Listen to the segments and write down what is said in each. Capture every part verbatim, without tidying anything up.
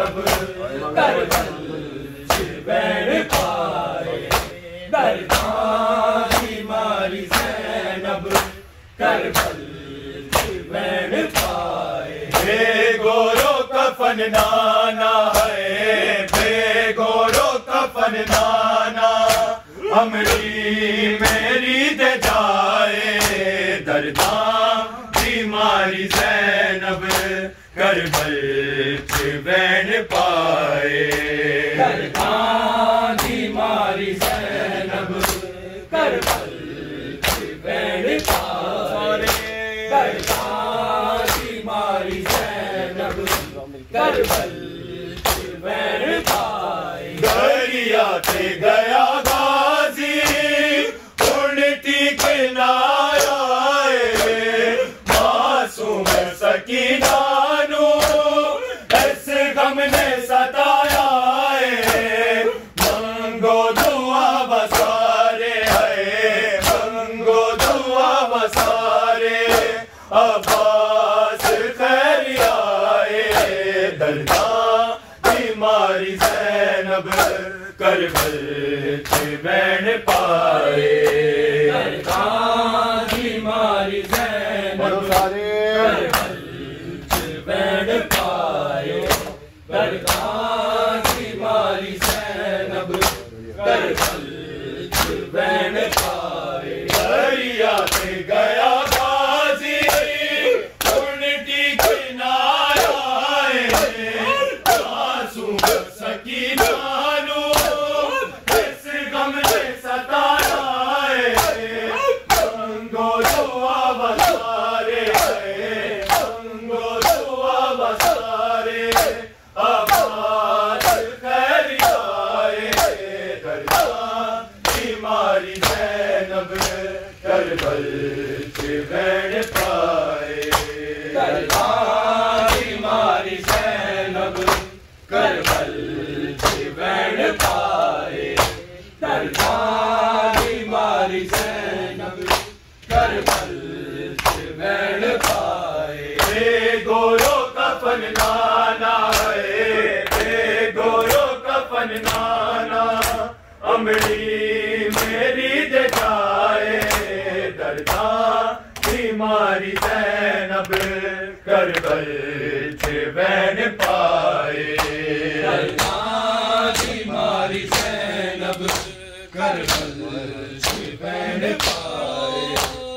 ज़ैनब करबल बैण पाए दरदारी मारी ज़ैनब करबल बैण पाए। बेगोरो कफन नाना है बेगोरो कफन नाना अमरी मेरी दे जाए दरदारी मारी ज़ैनब करबल बैण पाए। दरदारी मारी ज़ैनब करबल बैण पाए दरदारी मारी ज़ैनब करबल बैण पाए। दरिया से गया गाजी उड़ती किनारा मासूम सकीना ने सताया मंगो दुआ बसारे है मंगो दुआ बसारे अब्बास खैर आए दरदारी मारी ज़ैनब करबल बैण पाए। दरदारी मारी ज़ैनब करबल बैण पाए दरदारी मारी ज़ैनब करबल बैण पाए। दरिया से गया गाजी उड़ती किनारा मासूम सकीना इस गम ने सताया मंगो दुआ बसारे मंगो दुआ बसारे अब्बास खैर आए दरदारी मारी ज़ैनब करबल बैण पाए। दरदारी मारी ज़ैनब करबल बैण पाए दरदारी मारी ज़ैनब करबल बैण पाए। बेगोरो कफन नाना है गोरो कफन नाना अमरी मेरी दे जाए दरदारी मारी ज़ैनब करबल बैण पाए। दरदारी मारी ज़ैनब करबल बैण पाए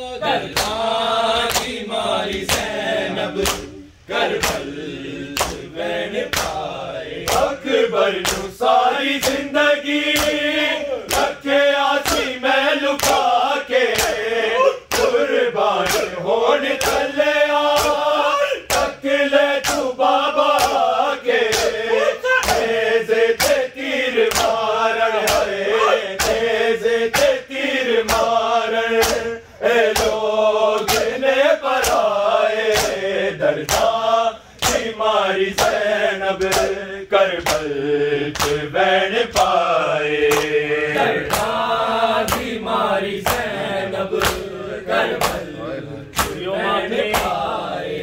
दरदारी मारी ज़ैनब करबल बैण पाए। अकबर नू सारी जिंदगी रखे आसी मैं लुका के कुर्बान होन चले तक ले तू बाबा के तेजे ते तीर मारण है तेजे ते तीर मारण ए लोग ने पराए दरदारी मारी ज़ैनब करबल बैण पाए। दरदारी मारी ज़ैनब करबल बैण पाए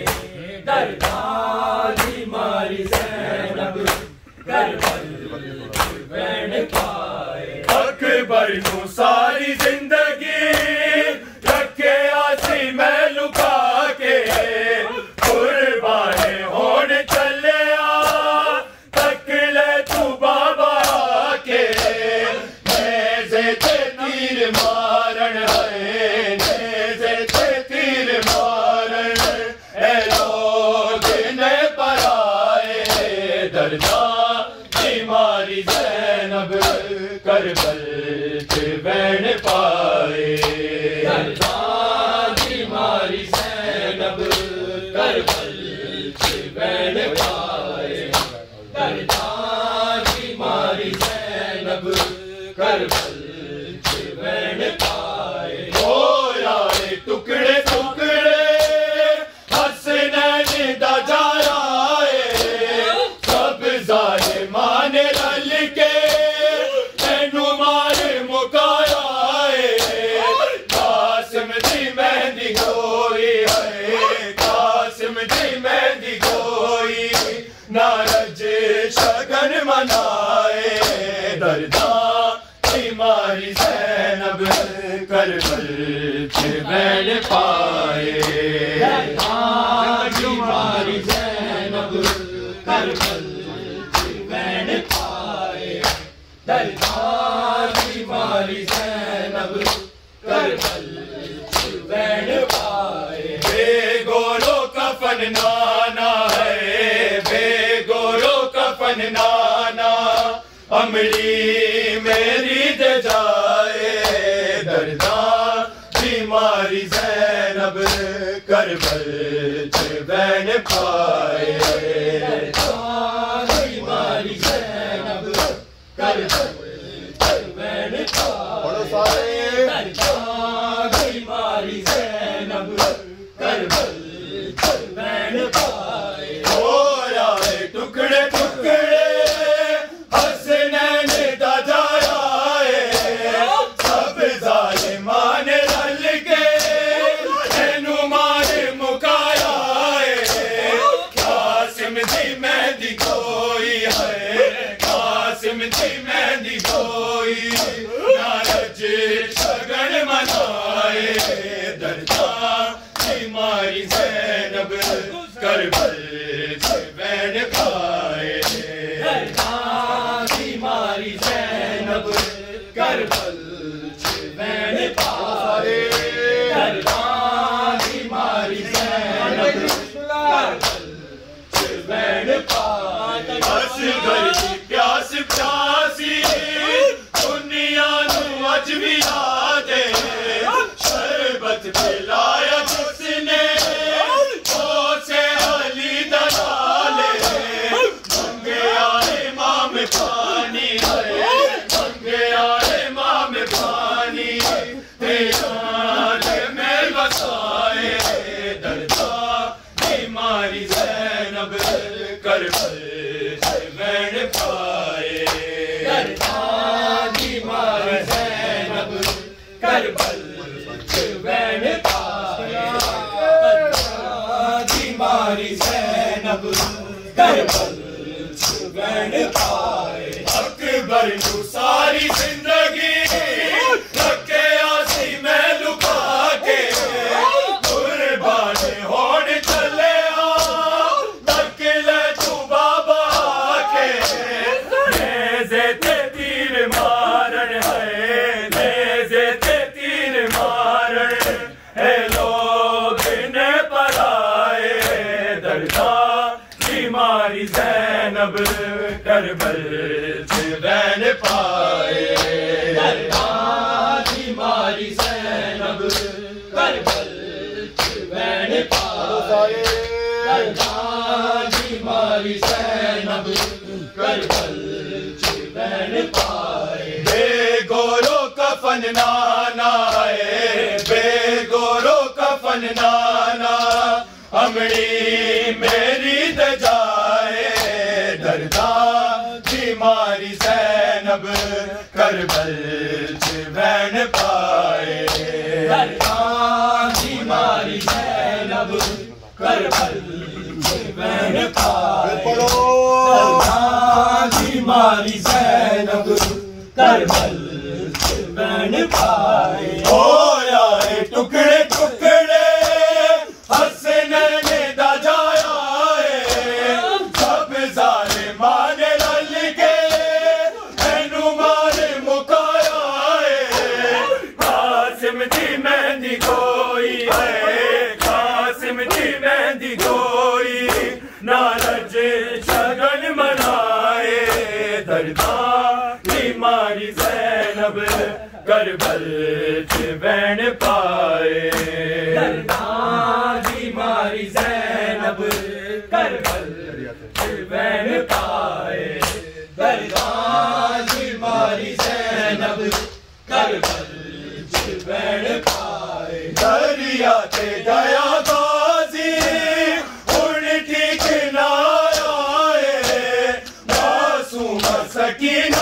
दरदारी मारी ज़ैनब करबल बैण पाए। अकबर नू सारी जिंदगी रखे आसी मैं लुका के कुर्बान होन चले तक ले तू बाबा के नेज़े ते तीर मारण है नेज़े ते तीर मारण ए लोग ने पराए दरदारी मारी ज़ैनब करबल बैण पाए। दरदारी मारी ज़ैनब करबल बैण पाए दरदारी मारी ज़ैनब करबल बैण पाए। हो यारे टुकड़े टुकड़े हसनैन दा जाया सब ज़ालिमान रल के मैनू मार मुकाया कासिम दी मेहंदी गोई है कासिम दी मेहंदी गोई ना नारज शगन मनाए दर्दा बीमारी ज़ैनब करबल च बैण पाए बीमारी ज़ैनब करबल च बैण पाए दर्दा बीमारी ज़ैनब करबल च बैण पाए बेगोरो कफन नाना है बेगोरो कफन नाना अमली मेरी दे जाए दर्दा बीमारी ज़ैनब करबल च बैण पाए बीमारी ज़ैनब करबल च बैण पाए बीमारी ज़ैनब करबल च बैण पाए हो आए टुकड़े टुकड़े मेहंदी कोई नारज शगन मनाए दर्दा बीमारी ज़ैनब करबल च बैण पाए बीमारी ज़ैनब करबल च बैण पाए बीमारी ज़ैनब करबल च बैण पाए बस घर की प्यास प्यासी दुनिया नू अज भी यादे शरबत पिलाया जिसने उसे अली दा नाले मंगे आए माम पानी है मंगे आए माम पानी तेरा में बसाए दर्दा बीमारी ज़ैनब करबल च बैण पाए बीमारी ज़ैनब करबल च बैण पाए बीमारी ज़ैनब करबल च बैण पाए अकबर नू सारी जिंदगी रखे आसी मैं लुका के कुर्बान होण चले बीमारी ज़ैनब करबल च बैण पाए बीमारी ज़ैनब करबल च बैण पाए बीमारी ज़ैनब करबल च बैण पाए बेगोरो कफन नाना है बेगोरो कफन नाना अमली मेरी दे जाए दर्दा बीमारी ज़ैनब करबल च बैण पाए बीमारी ज़ैनब करबल च बैण पाए बीमारी ज़ैनब करबल च बैण पाए हो आए टुकड़े टुकड़े मेहंदी कोई है कासिम जी मेहंदी कोई नारज शगन मनाए दर्दा बीमारी ज़ैनब करबल च बैण पाए बीमारी ज़ैनब करबल च बैण पाए बीमारी ज़ैनब करबल बैण पाए दरिया ते गया गाजी उन ठीक ना आए मासूम सकीन